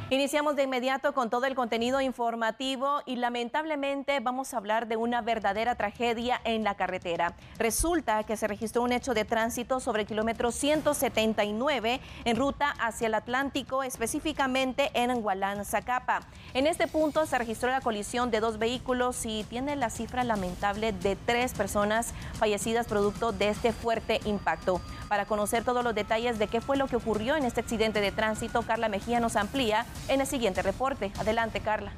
Iniciamos de inmediato con todo el contenido informativo y lamentablemente vamos a hablar de una verdadera tragedia en la carretera. Resulta que se registró un hecho de tránsito sobre el kilómetro 179 en ruta hacia el Atlántico, específicamente en Hualán, Zacapa. En este punto se registró la colisión de dos vehículos y tiene la cifra lamentable de 3 personas fallecidas producto de este fuerte impacto. Para conocer todos los detalles de qué fue lo que ocurrió en este accidente de tránsito, Carla Mejía nos amplía en el siguiente reporte. Adelante, Carla.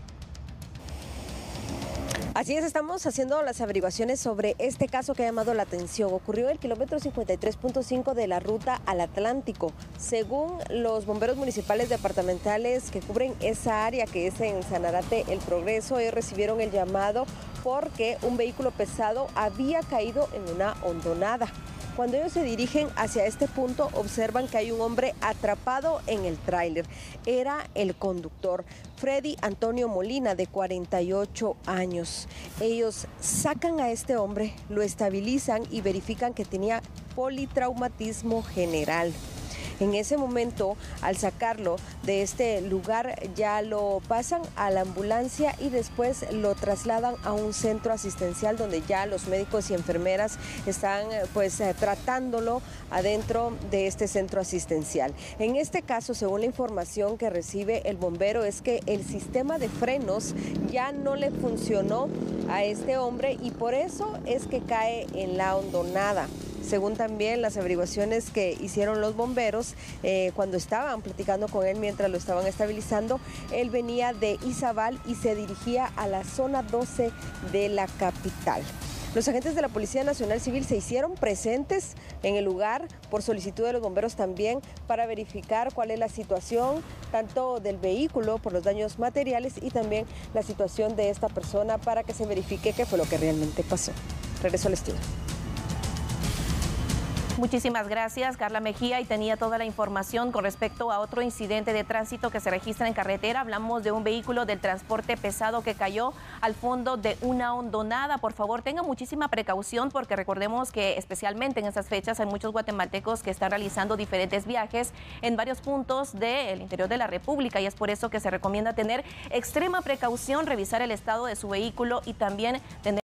Así es, estamos haciendo las averiguaciones sobre este caso que ha llamado la atención. Ocurrió el kilómetro 53.5 de la ruta al Atlántico. Según los bomberos municipales departamentales que cubren esa área, que es en Sanarate El Progreso, ellos recibieron el llamado porque un vehículo pesado había caído en una hondonada. Cuando ellos se dirigen hacia este punto, observan que hay un hombre atrapado en el tráiler. Era el conductor, Freddy Antonio Molina, de 48 años. Ellos sacan a este hombre, lo estabilizan y verifican que tenía politraumatismo general. En ese momento, al sacarlo de este lugar, ya lo pasan a la ambulancia y después lo trasladan a un centro asistencial donde ya los médicos y enfermeras están tratándolo adentro de este centro asistencial. En este caso, según la información que recibe el bombero, es que el sistema de frenos ya no le funcionó a este hombre y por eso es que cae en la hondonada. Según también las averiguaciones que hicieron los bomberos, cuando estaban platicando con él mientras lo estaban estabilizando, él venía de Izabal y se dirigía a la zona 12 de la capital. Los agentes de la Policía Nacional Civil se hicieron presentes en el lugar por solicitud de los bomberos también para verificar cuál es la situación tanto del vehículo por los daños materiales y también la situación de esta persona para que se verifique qué fue lo que realmente pasó. Regreso al estudio. Muchísimas gracias, Carla Mejía, y tenía toda la información con respecto a otro incidente de tránsito que se registra en carretera. Hablamos de un vehículo del transporte pesado que cayó al fondo de una hondonada. Por favor, tenga muchísima precaución porque recordemos que especialmente en estas fechas hay muchos guatemaltecos que están realizando diferentes viajes en varios puntos del interior de la República y es por eso que se recomienda tener extrema precaución, revisar el estado de su vehículo y también tener